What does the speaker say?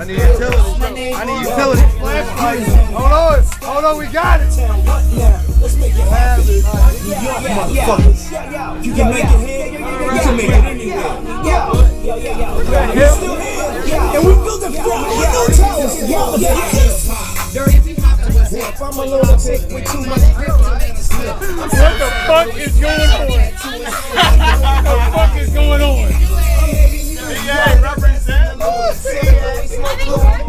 need utility. I need utility. Flashlight. Hold on, we got it. Let's make it happen. Motherfuckers. You can make it here, you can make it anywhere. We're still here. And we built it from no towers. I'm a little sick with too much grip to make it slip. What the fuck is going on? What the fuck is going on? Yeah, represent.